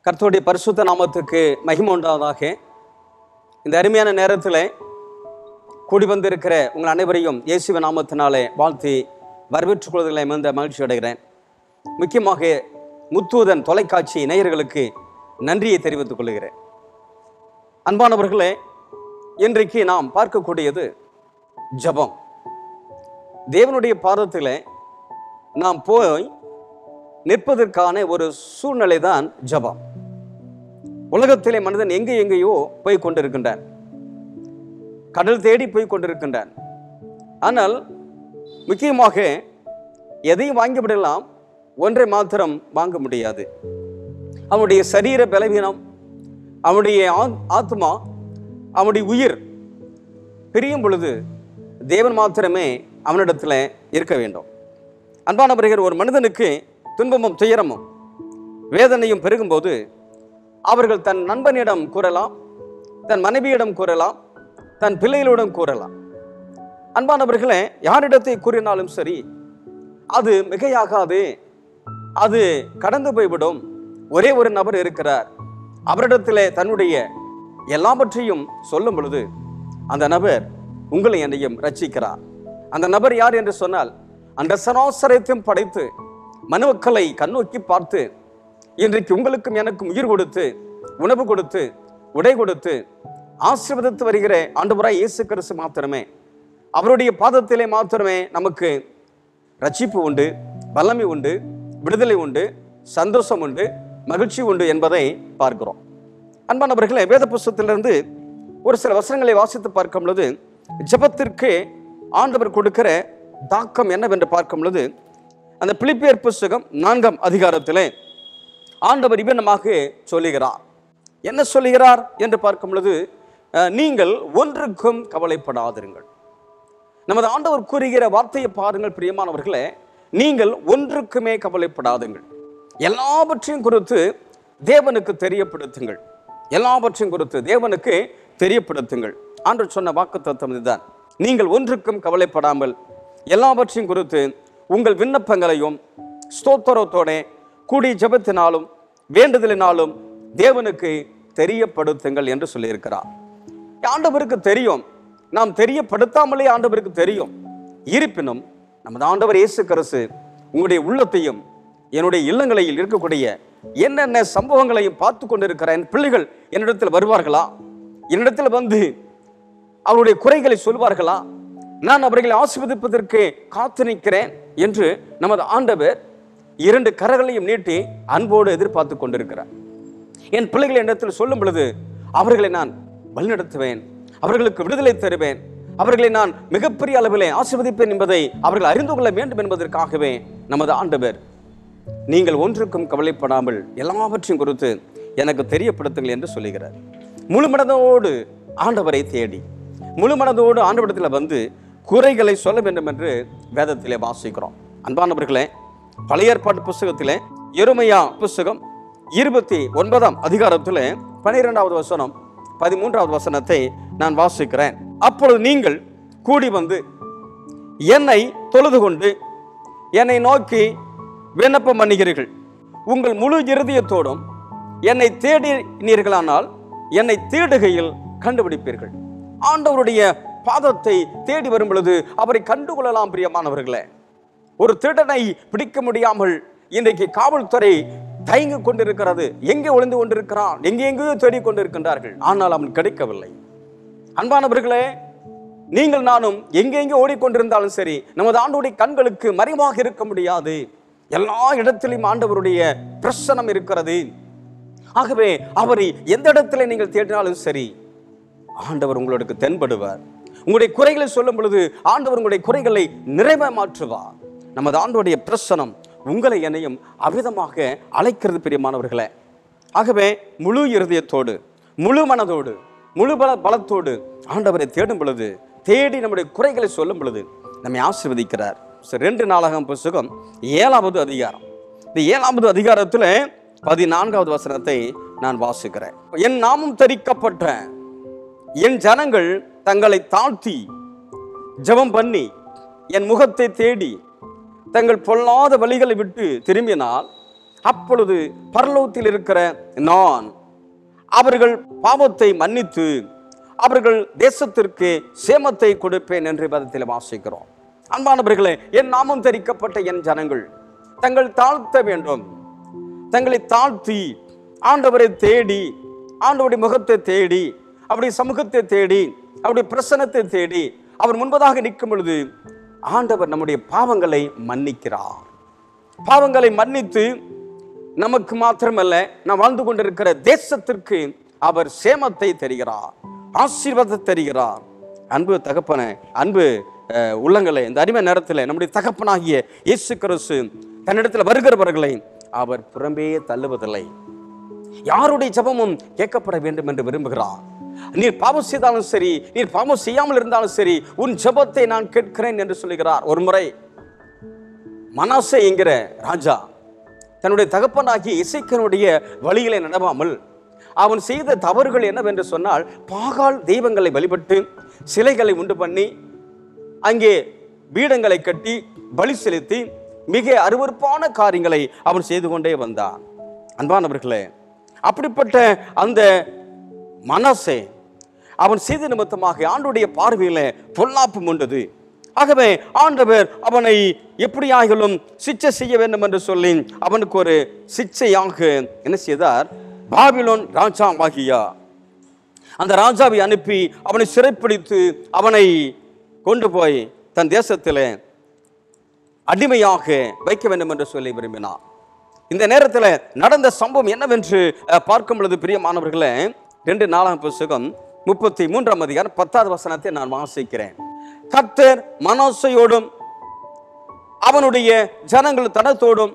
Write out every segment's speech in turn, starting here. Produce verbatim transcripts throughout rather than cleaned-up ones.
கர்த்தருடைய பரிசுத்த நாமத்துக்கு மகிமை உண்டாவதாக. இந்த அருமையான நேரத்தில் கூடி வந்திருக்கிற உங்கள் அனைவரையும் இயேசுவின் நாமத்தினாலே வாழ்த்தி வரவேற்றுக் கொள்வதில் மிகுந்த மகிழ்ச்சி அடைகிறேன். முக்கியமாக முத்தூதன் தொலைக்காட்சி நேயர்களுக்கு நன்றியை தெரிவித்துக் கொள்கிறேன். அன்பானவர்களே, இன்றைக்கு நாம் பார்க்கக்கூடியது ஜெபம். தேவனுடைய பாதத்தில் நாம் போய் நிற்பதற்கான ஒரு சூழ்நிலை தான் ஜெபம். உலகத்திலே மனிதன் எங்கே எங்கேயோ போய் கொண்டிருக்கின்றான், கடல் தேடி போய் கொண்டிருக்கின்றான். ஆனால் முக்கியமாக எதையும் வாங்கிவிடலாம், ஒன்றை மாத்திரம் வாங்க முடியாது. அவனுடைய சரீர பலவீனம், அவனுடைய ஆத்மா, அவனுடைய உயிர் பிரியும் பொழுது தேவன் மாத்திரமே அவனிடத்தில் இருக்க வேண்டும். அன்பானவர்கள், ஒரு மனிதனுக்கு துன்பமும் துயரமும் வேதனையும் பெருகும்போது அவர்கள் தன் நண்பனிடம் கூறலாம், தன் மனைவியிடம் கூறலாம், தன் பிள்ளைகளிடம் கூறலாம். அன்பானவர்களே, யாரிடத்தை கூறினாலும் சரி அது மிகையாகாது, அது கடந்து போய்விடும். ஒரே ஒரு நபர் இருக்கிறார், அவரிடத்தில் தன்னுடைய எல்லாவற்றையும் சொல்லும் பொழுது அந்த நபர் உங்களை என்னையும் ரட்சிக்கிறார். அந்த நபர் யார் என்று சொன்னால், அந்த சராசரத்தையும் படைத்து மனுமக்களை கண்ணோக்கி பார்த்து இன்றைக்கு உங்களுக்கும் எனக்கும் உயிர் கொடுத்து உணவு கொடுத்து உடை கொடுத்து ஆசீர்வதித்து வருகிற ஆண்டவராய் இயேசு கிறிஸ்து மாத்திரமே, அவருடைய பாதத்திலே மாத்திரமே நமக்கு ரட்சிப்பு உண்டு, வல்லமை உண்டு, விடுதலை உண்டு, சந்தோஷம் உண்டு, மகிழ்ச்சி உண்டு என்பதை பார்க்கிறோம். அன்பானவர்களே, வேத புஸ்தகத்திலிருந்து ஒரு சில வசனங்களை வாசித்து பார்க்கும் பொழுது ஜெபத்திற்கு ஆண்டவர் கொடுக்கிற தாக்கம் என்னவென்று பார்க்கும் பொழுது, அந்த பிலிப்பியர் புஸ்தகம் நான்காம் அதிகாரத்திலே ஆண்டவர் இவ்விதமாக சொல்லுகிறார். என்ன சொல்லுகிறார் என்று பார்க்கும் பொழுது, நீங்கள் ஒன்றுக்கும் கவலைப்படாதிருங்கள். நமது ஆண்டவர் கூறுகிற வார்த்தையை பாருங்கள் பிரியமானவர்களே. நீங்கள் ஒன்றுக்குமே கவலைப்படாதுங்கள், எல்லாவற்றையும் குறித்து தேவனுக்கு தெரியப்படுத்துங்கள். எல்லாவற்றையும் குறித்து தேவனுக்கு தெரியப்படுத்துங்கள். ஆண்டவர் சொன்ன வாக்குத்தத்தம் இதுதான். நீங்கள் ஒன்றுக்கும் கவலைப்படாமல் எல்லாவற்றையும் குறித்து உங்கள் விண்ணப்பங்களையும் ஸ்தோத்திரத்தோட கூடிய ஜெபத்தினாலும் வேண்டுதலினாலும் தேவனுக்கு தெரியப்படுத்துங்கள் என்று சொல்லியிருக்கிறார். ஆண்டவருக்கு தெரியும், நாம் தெரியப்படுத்தாமலே ஆண்டவருக்கு தெரியும். இருப்பினும் நமது ஆண்டவர் இயேசு கிறிஸ்து உங்களுடைய உள்ளத்தையும் என்னுடைய இல்லங்களில் இருக்கக்கூடிய என்னென்ன சம்பவங்களையும் பார்த்து கொண்டிருக்கிற என் பிள்ளைகள் என்னிடத்தில் வருவார்களா, என்னிடத்தில் வந்து அவருடைய குறைகளை சொல்வார்களா, நான் அவர்களை ஆசீர்வதிப்பதற்கு காத்து நிற்கிறேன் என்று நமது ஆண்டவர் இரண்டு கரங்களையும் நீட்டி அன்போடு எதிர்பார்த்து கொண்டிருக்கிறார். என் பிள்ளைகளை இடத்தில் சொல்லும் பொழுது அவர்களை நான் வழிநடத்துவேன், அவர்களுக்கு விடுதலை தருவேன், அவர்களை நான் மிகப்பெரிய அளவிலே ஆசீர்வதிப்பேன் என்பதை அவர்கள் அறிந்து கொள்ள வேண்டும் என்பதற்காகவே நமது ஆண்டவர் நீங்கள் ஒன்றுக்கும் கவலைப்படாமல் எல்லாவற்றையும் குறித்து எனக்கு தெரியப்படுத்துங்கள் என்று சொல்லுகிறார். முழு மனதோடு ஆண்டவரை தேடி முழு மனதோடு ஆண்டவரிடத்தில் வந்து குறைகளை சொல்ல வேண்டும் என்று வேதத்திலே வாசிக்கிறோம். அன்பானவர்களே, பழைய ஏற்பாட்டு புஸ்தகத்திலே எரேமியா புஸ்தகம் இருபத்தி ஒன்பதாம் அதிகாரத்திலே பனிரெண்டாவது வசனம் பதிமூன்றாவது வசனத்தை நான் வாசிக்கிறேன். அப்பொழுது நீங்கள் கூடி வந்து என்னை தொழுது கொண்டு என்னை நோக்கி விண்ணப்பம் பண்ணுகிறீர்கள், உங்கள் முழு இருதயத்தோடும் என்னை தேடினீர்களானால் என்னை தேடுகையில் கண்டுபிடிப்பீர்கள். ஆண்டவருடைய பாதத்தை தேடி வரும் பொழுது அவரை கண்டுகொள்ளலாம். பிரியமானவர்களே, ஒரு திருடனை பிடிக்க முடியாமல் இன்றைக்கு காவல்துறை தயங்கிக் கொண்டிருக்கிறது. எங்கே ஒளிந்து கொண்டிருக்கிறான், எங்கே எங்கேயோ தேடிக் கொண்டிருக்கின்றார்கள், ஆனால் அவன் கிடைக்கவில்லை. அன்பானவர்களே, நீங்கள் நானும் எங்கெங்கே ஓடிக்கொண்டிருந்தாலும் சரி நமது ஆண்டவருடைய கண்களுக்கு மறைவாக இருக்க முடியாது. எல்லா இடத்திலும் ஆண்டவருடைய பிரசன்னம் இருக்கிறது. ஆகவே அவரை எந்த இடத்துல நீங்கள் தேடினாலும் சரி ஆண்டவர் உங்களுக்கு தென்படுவார். உங்களுடைய குறைகளை சொல்லும் பொழுது ஆண்டவர் உங்களுடைய குறைகளை நிறைவே மாற்றுவார். நமது ஆண்டவருடைய பிரசனம் உங்களை என்னையும் அவ்விதமாக அழைக்கிறது பிரியமானவர்களே. ஆகவே முழு இருதயத்தோடு முழு மனதோடு முழு பல பலத்தோடு ஆண்டவரை தேடும் பொழுது, தேடி நம்முடைய குறைகளை சொல்லும் பொழுது நம்மை ஆசீர்வதிக்கிறார். ரெண்டு நாளாகமம் புஸ்தகம் ஏழாவது அதிகாரம், இந்த ஏழாவது அதிகாரத்தில் பதினான்காவது வசனத்தை நான் வாசிக்கிறேன். என் நாமம் தரிக்கப்பட்ட என் ஜனங்கள் தங்களை தாழ்த்தி ஜெபம் பண்ணி என் முகத்தை தேடி தங்கள் பொல்லாத வழிகளை விட்டு திரும்பினால் அப்பொழுது பரலோகத்தில் இருக்கிற நான் அவர்கள் பாவத்தை மன்னித்து அவர்கள் தேசத்திற்கு சேமத்தை கொடுப்பேன் என்று பதத்தில் வாசிக்கிறோம். அன்பானவர்களே, என் நாமம் தரிக்கப்பட்ட என் ஜனங்கள் தங்கள் தாழ்த்த வேண்டும். தங்களை தாழ்த்தி ஆண்டவரை தேடி, ஆண்டவருடைய முகத்தை தேடி, அவருடைய சமூகத்தை தேடி, அவருடைய பிரசன்னத்தை தேடி அவர் முன்பதாக நிற்கும் பொழுது ஆண்டவர் நம்முடைய பாவங்களை மன்னிக்கிறார். பாவங்களை மன்னித்து நமக்கு மாத்திரமல்ல, நாம் வாழ்ந்து கொண்டிருக்கிற தேசத்திற்கு அவர் சேமத்தை தருகிறார், ஆசீர்வாதத்தை தருகிறார். அன்பு தகப்பன, அன்பு உள்ளங்களே, இந்த அருமை நேரத்தில் நம்முடைய தகப்பனாகிய இயேசு கிறிஸ்து தன்னிடத்தில் வருகிறவர்களை அவர் புறம்பே தள்ளுவதில்லை. யாருடைய ஜெபமும் கேட்கப்பட வேண்டும் என்று விரும்புகிறார். நீர் பாவம் செய்தாலும் சரி, நீர் பாவம் செய்யாமல் இருந்தாலும் சரி, உன் ஜெபத்தை நான் கேட்கிறேன் என்று சொல்லுகிறார். ஒரு முறை மனாசே என்கிற ராஜா தன்னுடைய தகப்பனாகிய இசைக்கனுடைய வழிகளை நடவாமல் அவன் செய்த தவறுகள் என்னவென்று சொன்னால், பாகால் தெய்வங்களை வழிபட்டு சிலைகளை உண்டு பண்ணி அங்கே பீடங்களை கட்டி பலி செலுத்தி மிக அருவருப்பான காரியங்களை அவன் செய்து கொண்டே வந்தான். அன்பானவர்களே, அப்படிப்பட்ட அந்த மனாசே அவன் செய்த நிமித்தமாக ஆண்டவருடைய பார்வையில பொல்லாப்பு உண்டது. ஆகவே ஆண்டவர் அவனை எப்படியாகிலும் சிச்சை செய்ய வேண்டும் என்று சொல்லி அவனுக்கு ஒரு சிச்சையாக என்ன செய்தார், பாபிலோன் ராஜாவாகியா அந்த ராஜாவை அனுப்பி அவனை சிறைப்பிடித்து அவனை கொண்டு போய் தன் தேசத்தில் அடிமையாக வைக்க வேண்டும் என்று சொல்லி விரும்பினார். இந்த நேரத்தில் நடந்த சம்பவம் என்னவென்று பார்க்கும் பொழுது பிரியமானவர்களே, ரெண்டு நாலாம் புத்தகம் முப்பத்தி மூன்றாம் அதிகாரம் பத்தாவது வசனத்தை நான் வாசிக்கிறேன். கர்த்தர் மனாசேயோடும் அவனுடைய ஜனங்கள் தனத்தோடும்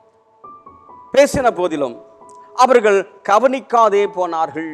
பேசின போதிலும் அவர்கள் கவனிக்காதே போனார்கள்.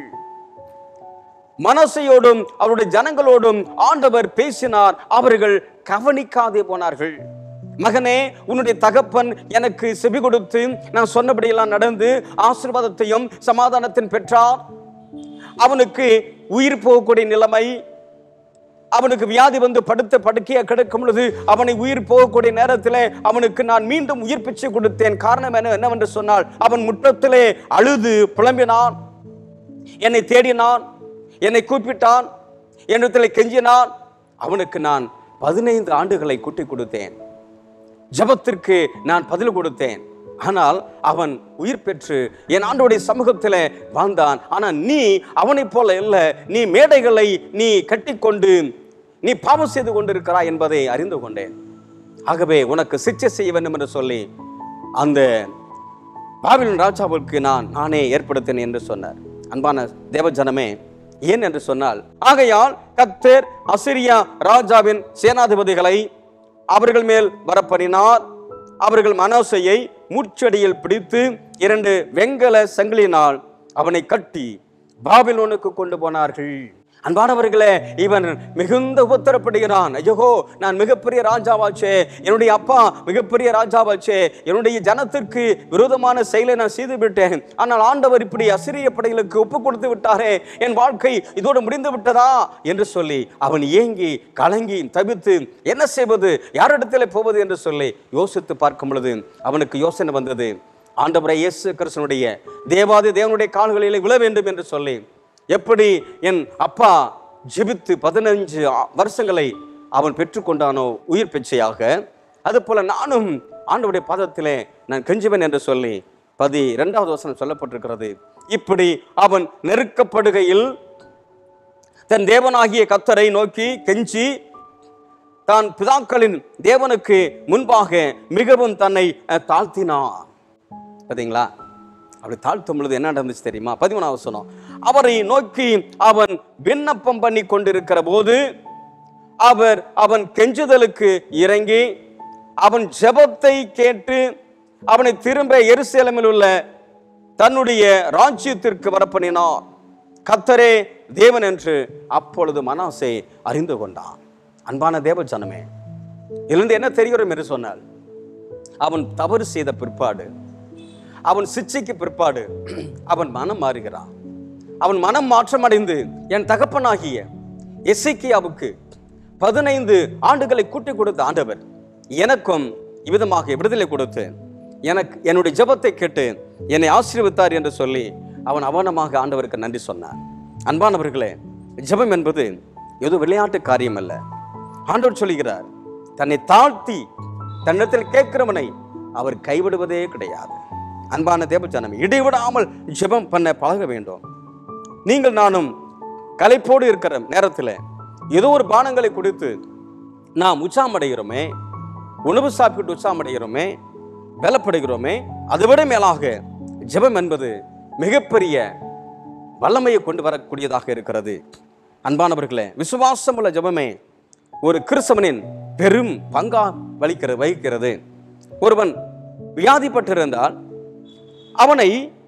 மனாசேயோடும் அவருடைய ஜனங்களோடும் ஆண்டவர் பேசினார், அவர்கள் கவனிக்காதே போனார்கள். மகனே, உன்னுடைய தகப்பன் எனக்கு செவி கொடுத்து நான் சொன்னபடியெல்லாம் நடந்து ஆசீர்வாதத்தையும் சமாதானத்தையும் பெற்றார். அவனுக்கு உயிர் போகக்கூடிய நிலைமை, அவனுக்கு வியாதி வந்து படுத்த படுக்கையா கிடக்கும் பொழுது அவனை உயிர் போகக்கூடிய நேரத்தில் அவனுக்கு நான் மீண்டும் உயிர் பிச்சை கொடுத்தேன். காரணம் என்ன என்னவென்று சொன்னால், அவன் முற்றத்திலே அழுது புலம்பினான், என்னை தேடினான், என்னை கூப்பிட்டான், என்னிடத்தில் கெஞ்சினான். அவனுக்கு நான் பதினைந்து ஆண்டுகளை கூட்டி கொடுத்தேன், ஜபத்திற்கு நான் பதில் கொடுத்தேன். ஆனால் அவன் உயிர் பெற்று என் ஆண்டோடைய சமூகத்தில் வாழ்ந்தான். ஆனால் நீ அவனைப் போல இல்லை, நீ மேடைகளை நீ கட்டிக்கொண்டு நீ பாவம் செய்து கொண்டிருக்கிறாய் என்பதை அறிந்து கொண்டேன். ஆகவே உனக்கு சிக்ஷை செய்ய வேண்டும் என்று சொல்லி அந்த பாபிலோன் ராஜாவுக்கு நான் நானே ஏற்படுத்தினேன் என்று சொன்னார். அன்பான தேவஜனமே, ஏன் என்று சொன்னால், ஆகையால் கர்த்தர் அசிரியா ராஜாவின் சேனாதிபதிகளை அவர்கள் மேல் வரப்பண்ணினார். அவர்கள் மனாசேயை முச்செடியில் பிடித்து இரண்டு வெங்கல சங்கிலினால் அவனை கட்டி பாபிலோனுக்கு கொண்டு போனார்கள். அன்பானவர்களே, இவன் மிகுந்த உபத்திரப்படுகிறான். ஐயோ, நான் மிகப்பெரிய ராஜாவாச்சே, என்னுடைய அப்பா மிகப்பெரிய ராஜாவாச்சே, என்னுடைய ஜனத்திற்கு விரோதமான செயலை நான் செய்து விட்டேன். ஆனால் ஆண்டவர் இப்படி அசிரிய படைகளுக்கு ஒப்பு கொடுத்து விட்டாரே, என் வாழ்க்கை இதோடு முடிந்து விட்டதா என்று சொல்லி அவன் ஏங்கி கலங்கி தவித்து என்ன செய்வது, யாரிடத்தில் போவது என்று சொல்லி யோசித்து பார்க்கும் பொழுது அவனுக்கு யோசனை வந்தது. ஆண்டவரை இயேசு கிறிஸ்துவினுடைய தேவாதி தேவனுடைய கால்களிலே விழ வேண்டும் என்று சொல்லி, எப்படி என் அப்பா ஜெபித்து பதினஞ்சு வருஷங்களை அவன் பெற்றுக்கொண்டானோ உயிர் பிச்சையாக, அது போல நானும் ஆண்டவருடைய பாதத்திலே நான் கெஞ்சுவேன் என்று சொல்லி பதி இரண்டாவது வசனம் சொல்லப்பட்டிருக்கிறது. இப்படி அவன் நெருக்கப்படுகையில் தன் தேவனாகிய கர்த்தரை நோக்கி கெஞ்சி தான் பிதாக்களின் தேவனுக்கு முன்பாக மிகவும் தன்னை தாழ்த்தினான். பார்த்தீங்களா? அப்படி தாழ்த்தும் பொழுது என்ன நடந்துச்சு தெரியுமா? பதிமூணாவது வசனம், அவரை நோக்கி அவன் விண்ணப்பம் பண்ணி கொண்டிருக்கிற போது அவர் அவன் கெஞ்சுதலுக்கு இறங்கி அவன் ஜெபத்தை கேட்டு அவனை திரும்ப எருசலேமில் உள்ள தன்னுடைய ராஜ்யத்திற்கு வரப்பண்ணினார். கர்த்தரே தேவன் என்று அப்பொழுது மனாசே அறிந்து கொண்டான். அன்பான தேவ ஜனமே, இதிலிருந்து என்ன தெரியும் என்று சொன்னால், அவன் தவறு செய்த பிற்பாடு, அவன் சிச்சைக்கு பிற்பாடு அவன் மனம் மாறுகிறான். அவன் மனம் மாற்றம் அடைந்து என் தகப்பனாகிய எசேக்கியாவுக்கு பதினைந்து ஆண்டுகளை கூட்டி கொடுத்த ஆண்டவர் எனக்கும் இவ்விதமாக விடுதலை கொடுத்து எனக்கு என்னுடைய ஜெபத்தை கேட்டு என்னை ஆசீர்வதித்தார் என்று சொல்லி அவன் அவனமாக ஆண்டவருக்கு நன்றி சொன்னான். அன்பானவர்களே, ஜெபம் என்பது ஏதோ விளையாட்டு காரியம் அல்ல. ஆண்டவர் சொல்லுகிறார், தன்னை தாழ்த்தி தன்னிடத்தில் கேட்கிறவனை அவர் கைவிடுவதே கிடையாது. அன்பான தேவஜனமே, இடைவிடாமல் ஜெபம் பண்ண பழக வேண்டும். நீங்கள் நானும் களைப்போடு இருக்கிற நேரத்தில் ஏதோ ஒரு பானங்களை குடித்து நாம் உற்சாகமடைகிறோமே, உணவு சாப்பிட்டு உற்சாகமடைகிறோமே, பலப்படுகிறோமே. அதை விட மேலாக ஜெபம் என்பது மிகப்பெரிய வல்லமையை கொண்டு வரக்கூடியதாக இருக்கிறது. அன்பானவர்களே, விசுவாசமுள்ள ஜெபமே ஒரு கிறிஸ்தவனின் பெரும் பங்கா வலிக்கிறது வகிக்கிறது. ஒருவன் வியாதிப்பட்டிருந்தால் அவனை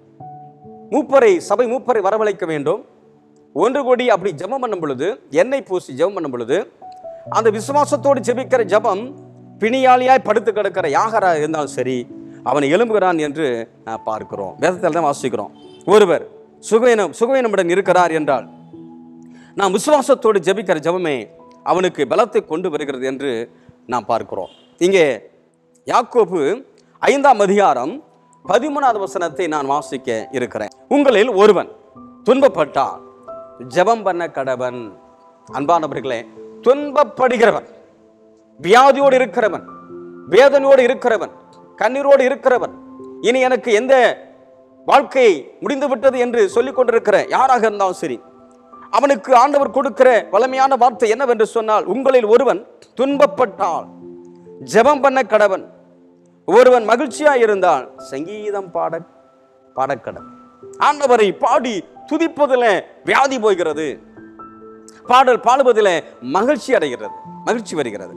மூப்பரை சபை மூப்பரை வரவழைக்க வேண்டும். ஒன்று கூடி அப்படி ஜெபம் பண்ணும் பொழுது, எண்ணெய் பூசி ஜெபம் பண்ணும் பொழுது, அந்த விசுவாசத்தோடு ஜெபிக்கிற ஜெபம் பிணியாளியாய் படுத்து கிடக்கிற யாகராக இருந்தாலும் சரி, அவனை எழும்புகிறான் என்று பார்க்கிறோம். வேதத்தில் தான் வாசிக்கிறோம். ஒருவர் சுகவீனம் சுகவீனமுடன் இருக்கிறார் என்றால் நாம் விசுவாசத்தோடு ஜெபிக்கிற ஜெபமே அவனுக்கு பலத்தை கொண்டு வருகிறது என்று நாம் பார்க்கிறோம். இங்கே யாக்கோபு ஐந்தாம் அதிகாரம் பதிமூணாவது வசனத்தை நான் வாசிக்க இருக்கிறேன். உங்களில் ஒருவன் துன்பப்பட்டால் ஜெபம் பண்ண கடவன். அன்பானவர்களே, துன்பப்படுகிறவன், வியாதியோடு இருக்கிறவன், வேதனையோடு இருக்கிறவன், கண்ணீரோடு இருக்கிறவன், இனி எனக்கு எந்த வாழ்க்கை முடிந்து விட்டது என்று சொல்லிக் கொண்டிருக்கிற யாராக இருந்தாலும் சரி, அவனுக்கு ஆண்டவர் கொடுக்கிற வலிமையான வார்த்தை என்னவென்று சொன்னால், உங்களில் ஒருவன் துன்பப்பட்டால் ஜெபம் பண்ண கடவன். ஒருவன் மகிழ்ச்சியா இருந்தால் சங்கீதம் பாட பாடக்கடவன். ஆண்டவரை பாடி துதிப்பதில் வியாதி போகிறது, பாடல் பாடுவதில் மகிழ்ச்சி அடைகிறது, மகிழ்ச்சி வருகிறது.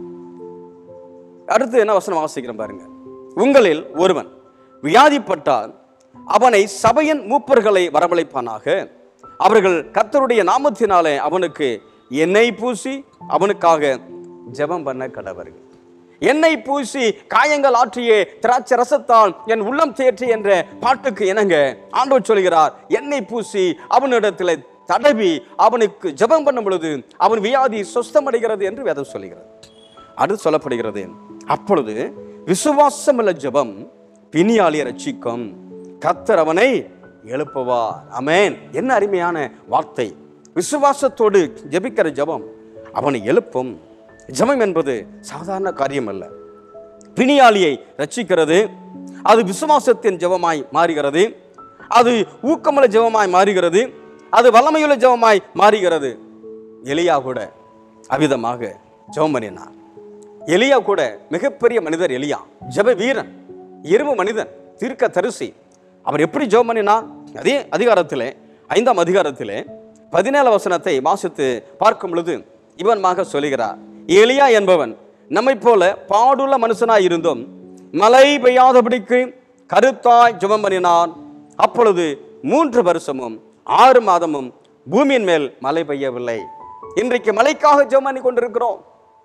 அடுத்து என்ன வசனம் வாசிக்கிறோம் பாருங்க. உங்களில் ஒருவன் வியாதிப்பட்டால் அவனை சபையின் மூப்பர்களை வரவழைப்பானாக. அவர்கள் கர்த்தருடைய நாமத்தினாலே அவனுக்கு எண்ணெய் பூசி அவனுக்காக ஜெபம் பண்ண கடவர்கள். எண்ணெய் பூசி காயங்கள் ஆற்றிய திராட்சை ரசத்தால் என் உள்ளம் தேற்றி என்ற பாட்டுக்கு இணங்க ஆண்டவர் சொல்கிறார், எண்ணெய் பூசி அவனிடத்தில் தடவி அவனுக்கு ஜெபம் பண்ணும் பொழுது அவன் வியாதி சொஸ்தமடைகிறது என்று வேதம் சொல்லுகிறது. அடுத்து சொல்லப்படுகிறது, அப்பொழுது விசுவாசமுள்ள ஜெபம் பிணியாளியை ரட்சிக்கும், கர்த்தர் அவனை எழுப்புவார். ஆமென். என்ன அருமையான வார்த்தை! விசுவாசத்தோடு ஜெபிக்கிற ஜெபம் அவனை எழுப்பும். ஜெபம் என்பது சாதாரண காரியம் அல்ல. பிணியாளியை ரட்சிக்கிறது, அது விசுவாசத்தின் ஜெபமாய் மாறுகிறது, அது ஊக்கமுள்ள ஜெபமாய் மாறுகிறது, அது வல்லமையுள்ள ஜெபமாய் மாறுகிறது. எலியா கூட அவ்விதமாக ஜெபம் பண்ணினார். எலியா கூட மிகப்பெரிய மனிதர். எலியா ஜெப வீரன், இரும்பு மனிதன், தீர்க்க தரிசி. அவர் எப்படி ஜெபம் பண்ணினார்? அதே அதிகாரத்திலே ஐந்தாம் அதிகாரத்திலே பதினேழு வசனத்தை வாசித்து பார்க்கும் பொழுது இவன்மாக சொல்லுகிறார், எலியா என்பவன் நம்மை போல பாடுள்ள மனுஷனாய் இருந்தும் மழை பெய்யாதபடிக்கு கருத்தாய் ஜெபம் பண்ணினான். அப்பொழுது மூன்று வருஷமும் ஆறு மாதமும் பூமியின் மேல் மழை பெய்யவில்லை. இன்றைக்கு மழைக்காக ஜெபம் பண்ணி கொண்டிருக்கிறோம்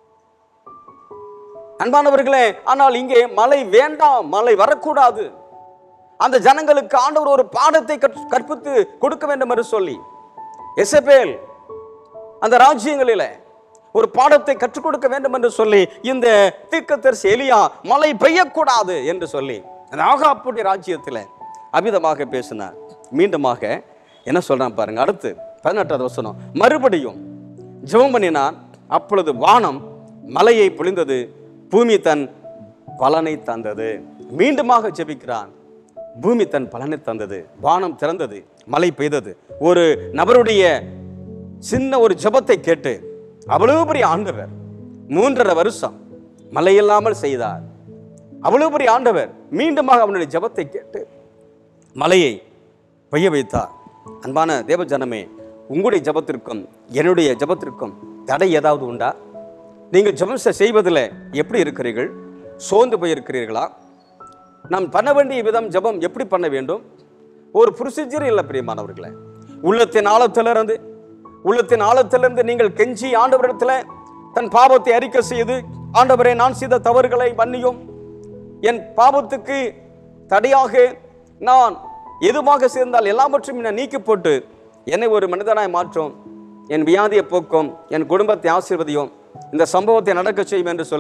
அன்பானவர்களே. ஆனால் இங்கே மழை வேண்டாம், மழை வரக்கூடாது. அந்த ஜனங்களுக்கு ஆண்டவர் ஒரு பாடத்தை கற்பித்து கொடுக்க வேண்டும் என்று சொல்லி எசபேல் அந்த ராஜ்யங்களில ஒரு பாடத்தை கற்றுக் கொடுக்க வேண்டும் என்று சொல்லி இந்த தீர்க்கதரிசி எலியா மழை பெய்யக்கூடாது என்று சொல்லி அந்த ஆகாப்புடைய ராஜ்யத்தில் அமிதமாக பேசினார். மீண்டுமாக என்ன சொல்றான் பாருங்க. அடுத்து பதினெட்டாவது வசனம், மறுபடியும் ஜெபம் பண்ணினான். அப்பொழுது வானம் மலையை பொழிந்தது, பூமி தன் பலனை தந்தது. மீண்டுமாக ஜெபிக்கிறான். பூமி தன் பலனை தந்தது, வானம் திறந்தது, மழை பெய்தது. ஒரு நபருடைய சின்ன ஒரு ஜெபத்தை கேட்டு அவ்வளவு பெரிய ஆண்டவர் மூன்றரை வருஷம் மழை இல்லாமல் செய்தார். அவ்வளவு பெரிய ஆண்டவர் மீண்டுமாக அவனுடைய ஜெபத்தை கேட்டு மழையை பெய்ய வைத்தார். அன்பான தேவ ஜனமே, உங்களுடைய ஜெபத்திற்கும் என்னுடைய ஜெபத்திற்கும் தடை ஏதாவது உண்டா? நீங்கள் ஜெபம் செய்வதில் எப்படி இருக்கிறீர்கள்? சோர்ந்து போயிருக்கிறீர்களா? நாம் பண்ண வேண்டிய விதம் ஜெபம் எப்படி பண்ண வேண்டும்? ஒரு ப்ரொசீஜர் இல்லை பிரியமானவர்களே. உள்ளத்தின் ஆழத்திலிருந்து உள்ளத்தின் ஆழத்திலிருந்து நீங்கள் கெஞ்சி ஆண்டவரிடத்தில் தன் பாவத்தை அறிக்கை செய்து, ஆண்டவரே நான் செய்த தவறுகளை மன்னியும், என் பாவத்துக்கு தடையாக நான் எதுவாக சேர்ந்தால் எல்லாவற்றையும் நான் நீக்கி போட்டு என்னை ஒரு மனிதனாய் மாற்றும், என் வியாதியை போக்கும், என் குடும்பத்தை ஆசீர்வதியும், இந்த சம்பவத்தை நடக்க செய்யும் என்று சொல்லி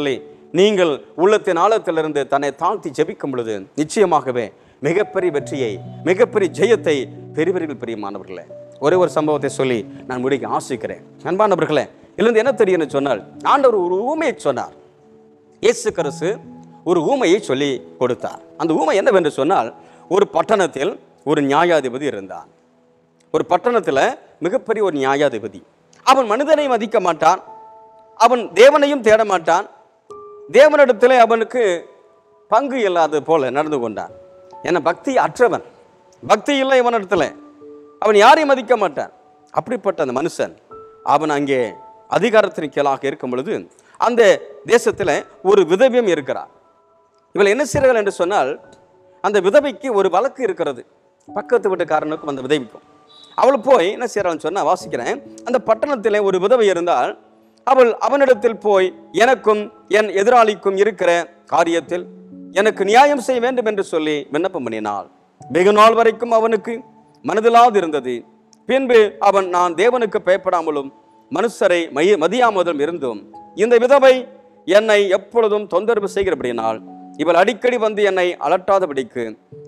நீங்கள் உள்ளத்தின் ஆழத்திலிருந்து தன்னை தாழ்த்தி ஜெபிக்கும் பொழுது நிச்சயமாகவே மிகப்பெரிய வெற்றியை, மிகப்பெரிய ஜெயத்தை பெறுவீர்கள். பிரியமானவர்களே, ஒரே ஒரு சம்பவத்தை சொல்லி நான் முடிக்க ஆசிக்கிறேன். அன்பானவர்களே, இதிலிருந்து என்ன தெரியும்னு சொன்னால், ஆண்டவர் ஒரு ஊமையை சொன்னார். இயேசு கிறிஸ்து ஒரு ஊமையை சொல்லி கொடுத்தார். அந்த ஊமை என்னவென்று சொன்னால், ஒரு பட்டணத்தில் ஒரு நியாயாதிபதி இருந்தான். ஒரு பட்டணத்தில் மிகப்பெரிய ஒரு நியாயாதிபதி. அவன் மனிதனை மதிக்க மாட்டான், அவன் தேவனையும் தேட மாட்டான், தேவனிடத்தில் அவனுக்கு பங்கு இல்லாதது போல நடந்து கொண்டான். ஏன்னா பக்தி அற்றவன், பக்தி இல்லை இவனிடத்தில், அவன் யாரையும் மதிக்க மாட்டான். அப்படிப்பட்ட அந்த மனுஷன் அவன் அங்கே அதிகாரத்தின் கீழாக இருக்கும் பொழுது அந்த தேசத்தில் ஒரு விதவியம் இருக்கிறார். இவள் என்ன செய்கிறார்கள் என்று சொன்னால், அந்த விதவைக்கு ஒரு வழக்கு இருக்கிறது, பக்கத்து வீட்டுக்காரனுக்கும் அந்த விதவிக்கும். அவள் போய் என்ன செய்கிறாள்னு சொன்னால், வாசிக்கிறேன், அந்த பட்டணத்தில் ஒரு விதவை இருந்தால் அவள் அவனிடத்தில் போய் எனக்கும் என் எதிராளிக்கும் இருக்கிற காரியத்தில் எனக்கு நியாயம் செய்ய வேண்டும் என்று சொல்லி விண்ணப்பம் பண்ணினாள். வெகு நாள் வரைக்கும் அவனுக்கு மனதிலாது இருந்தது. பின்பு அவன், நான் தேவனுக்கு பயப்படாமலும் மனுஷரை மைய மதியாமலும் இருந்தும் இந்த விதவை என்னை எப்பொழுதும் தொந்தரவு செய்கிறபடியினால் இவள் அடிக்கடி வந்து என்னை அலட்டாதபடிக்கு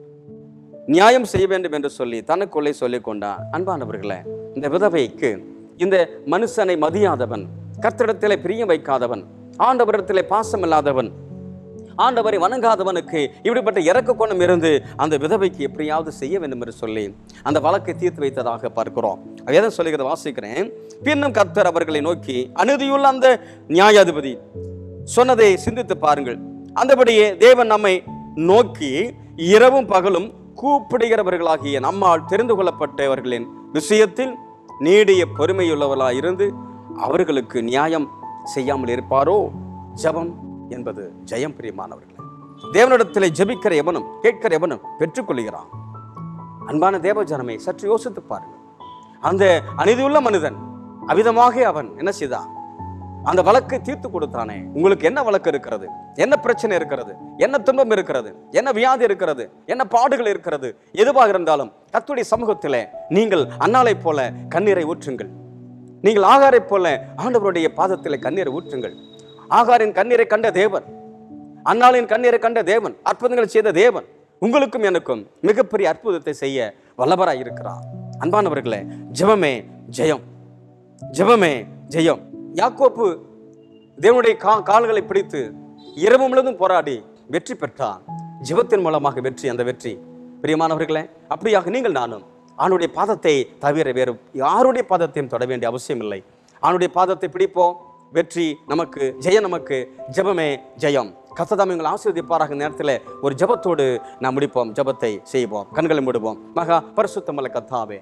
நியாயம் செய்ய வேண்டும் என்று சொல்லி தனக்குள்ளே சொல்லிக் கொண்டான். அன்பானவர்களே, இந்த விதவைக்கு இந்த மனுஷனை மதியாதவன், கர்த்தரிடத்திலே பிரியம் வைக்காதவன், ஆண்டவரிடத்திலே பாசம் இல்லாதவன், ஆண்டவரை வணங்காதவனுக்கு இப்படிப்பட்ட இறக்க குணம் இருந்து அந்த விதவைக்கு எப்படியாவது செய்ய வேண்டும் என்று சொல்லி அந்த வழக்கை தீர்த்து வைத்ததாக பார்க்கிறோம். எதை சொல்லுகிறத வாசிக்கிறேன். பின்னும் கர்த்தர் அவர்களை நோக்கி, அநீதியுள்ள அந்த நியாயாதிபதி சொன்னதை சிந்தித்து பாருங்கள். அந்தபடியே தேவன் நம்மை நோக்கி இரவும் பகலும் கூப்பிடுகிறவர்களாகிய நம்மால் தெரிந்து கொள்ளப்பட்டவர்களின் விஷயத்தில் நீடிய பொறுமையுள்ளவர்களாக இருந்து அவர்களுக்கு நியாயம் செய்யாமல் இருப்பாரோ? ஜெபம் என்பது ஜெயம். பிரியமானவர்களே, தேவனிடத்திலே ஜெபிக்கிற எவனும் கேட்கிற எவனும் பெற்றுக்கொள்கிறான். அன்பான தேவஜனமே, சற்று யோசித்து பாருங்கள். அந்த அநீதியுள்ள மனிதன் அவிதமாக அவன் என்ன செய்தான்? அந்த வழக்கை தீர்த்து கொடுத்தானே. உங்களுக்கு என்ன வழக்கு இருக்கிறது? என்ன பிரச்சனை இருக்கிறது? என்ன துன்பம் இருக்கிறது? என்ன வியாதி இருக்கிறது? என்ன பாடுகள் இருக்கிறது? எதுவாக இருந்தாலும் கர்த்தருடைய சமூகத்திலே நீங்கள் அன்னாலை போல கண்ணீரை ஊற்றுங்கள். நீங்கள் ஆகாரை போல ஆண்டவருடைய பாதத்திலே கண்ணீரை ஊற்றுங்கள். ஆகாரின் கண்ணீரை கண்ட தேவன், அன்னாளின் கண்ணீரை கண்ட தேவன், அற்புதங்களை செய்த தேவன் உங்களுக்கும் எனக்கும் மிகப்பெரிய அற்புதத்தை செய்ய வல்லவராய் இருக்கிறார். அன்பானவர்களே, ஜெபமே ஜெயம், ஜெபமே ஜெயம். யாக்கோப்பு தேவனுடைய கா கால்களை பிடித்து இரவு முழுவதும் போராடி வெற்றி பெற்றான். ஜெபத்தின் மூலமாக வெற்றி. அந்த வெற்றி பிரியமானவர்களே, அப்படியாக நீங்கள் நானும் ஆணுடைய பாதத்தை தவிர வேறு யாருடைய பாதத்தையும் தொட வேண்டிய அவசியம் இல்லை. ஆணுடைய பாதத்தை பிடிப்போம், வெற்றி நமக்கு, ஜெயம் நமக்கு. ஜெபமே ஜெயம். கர்த்தர் எங்களை ஆசீர்வதிப்பாராக. நேரத்தில் ஒரு ஜெபத்தோடு நாம் முடிப்போம், ஜெபத்தை செய்வோம், கண்களை மூடுவோம். மகா பரிசுத்தமுள்ள கர்த்தாவே,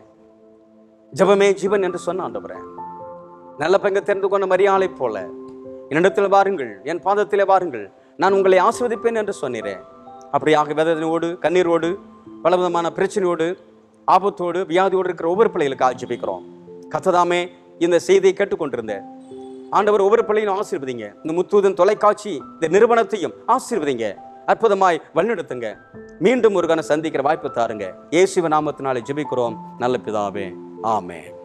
ஜெபமே ஜீவன் என்று சொன்ன ஆண்டவரே, நல்ல பங்கு தெரிந்து கொண்ட மரியாதை போல என்னிடத்தில் வாருங்கள், என் பாதத்திலே வாருங்கள், நான் உங்களை ஆசீர்வதிப்பேன் என்று சொன்னீரேன். அப்படியாக வேதனையோடு, கண்ணீரோடு, பலவிதமான பிரச்சனையோடு, ஆபத்தோடு, வியாதியோடு இருக்கிற ஒவ்வொரு பிள்ளைகளுக்கு ஜெபிக்கிறோம். கர்த்தர் இந்த செய்தியை கேட்டுக்கொண்டிருந்த ஆண்டவர் ஒவ்வொரு பிள்ளையும் ஆசீர்வதிங்க. இந்த முத்தூதன் தொலைக்காட்சி இந்த நிறுவனத்தையும் ஆசீர்வதிங்க, அற்புதமாய் வழிநடத்துங்க. மீண்டும் ஒரு கணம் சந்திக்கிற வாய்ப்பு தாருங்க. இயேசுவின் நாமத்தினாலே ஜெபிக்கிறோம் நல்ல பிதாவே, ஆமென்.